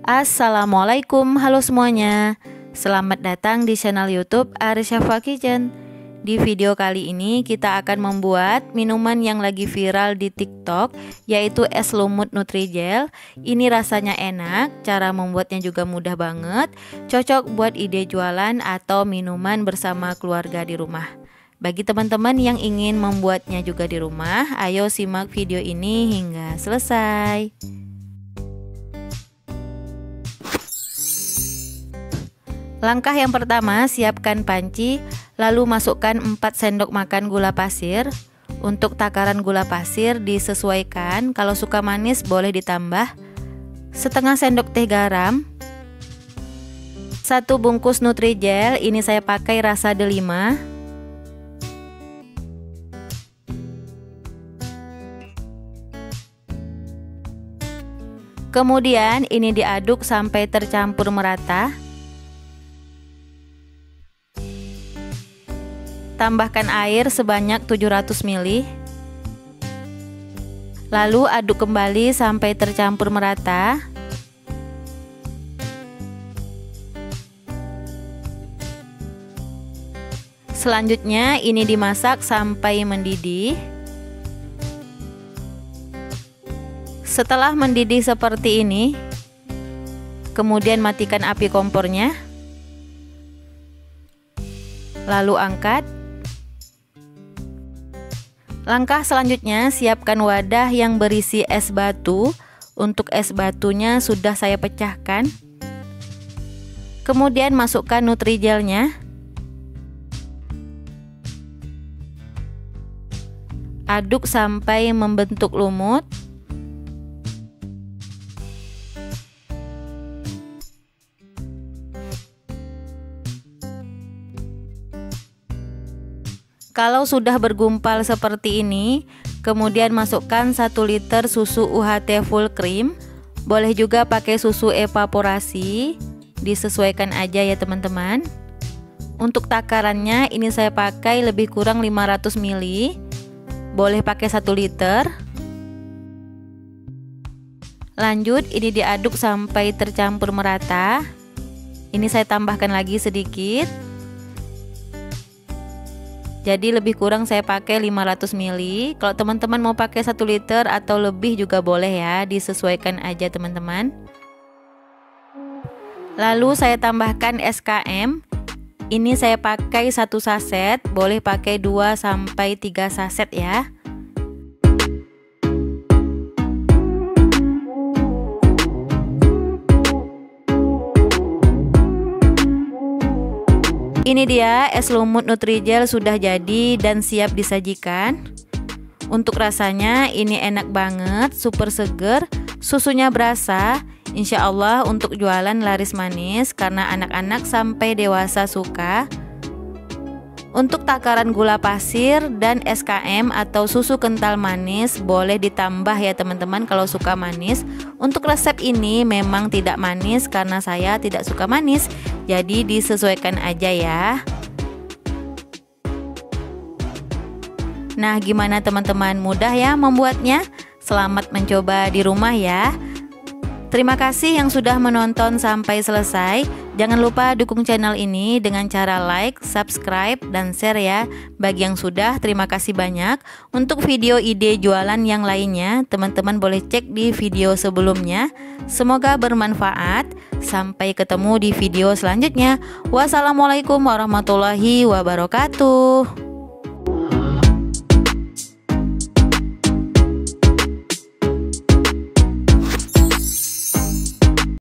Assalamualaikum, halo semuanya. Selamat datang di channel YouTube Arisyafa Kitchen. Di video kali ini kita akan membuat minuman yang lagi viral di TikTok, yaitu es lumut Nutrijel. Ini rasanya enak, cara membuatnya juga mudah banget, cocok buat ide jualan atau minuman bersama keluarga di rumah. Bagi teman-teman yang ingin membuatnya juga di rumah, ayo simak video ini hingga selesai. Langkah yang pertama, siapkan panci, lalu masukkan 4 sendok makan gula pasir. Untuk takaran gula pasir disesuaikan, kalau suka manis boleh ditambah. Setengah sendok teh garam. 1 bungkus Nutrijel, ini saya pakai rasa delima. Kemudian ini diaduk sampai tercampur merata. Tambahkan air sebanyak 700 ml. Lalu aduk kembali sampai tercampur merata. Selanjutnya ini dimasak sampai mendidih. Setelah mendidih seperti ini, kemudian matikan api kompornya. Lalu angkat. Langkah selanjutnya, siapkan wadah yang berisi es batu. Untuk es batunya sudah saya pecahkan. Kemudian masukkan Nutrijelnya. Aduk sampai membentuk lumut. Kalau sudah bergumpal seperti ini, kemudian masukkan 1 liter susu UHT full cream. Boleh juga pakai susu evaporasi, disesuaikan aja ya teman-teman. Untuk takarannya ini saya pakai lebih kurang 500 ml. Boleh pakai 1 liter. Lanjut, ini diaduk sampai tercampur merata. Ini saya tambahkan lagi sedikit. Jadi lebih kurang saya pakai 500 ml. Kalau teman-teman mau pakai 1 liter atau lebih juga boleh ya, disesuaikan aja teman-teman. Lalu saya tambahkan SKM. Ini saya pakai 1 saset, boleh pakai 2 sampai 3 saset ya. Ini dia es lumut Nutrijel sudah jadi dan siap disajikan. Untuk rasanya ini enak banget, super seger, susunya berasa. Insya Allah untuk jualan laris manis karena anak-anak sampai dewasa suka. Untuk takaran gula pasir dan SKM atau susu kental manis boleh ditambah ya teman-teman kalau suka manis. Untuk resep ini memang tidak manis karena saya tidak suka manis, jadi disesuaikan aja ya. Nah, gimana teman-teman, mudah ya membuatnya? Selamat mencoba di rumah ya. Terima kasih yang sudah menonton sampai selesai. Jangan lupa dukung channel ini dengan cara like, subscribe, dan share ya. Bagi yang sudah, terima kasih banyak. Untuk video ide jualan yang lainnya, teman-teman boleh cek di video sebelumnya. Semoga bermanfaat. Sampai ketemu di video selanjutnya. Wassalamualaikum warahmatullahi wabarakatuh.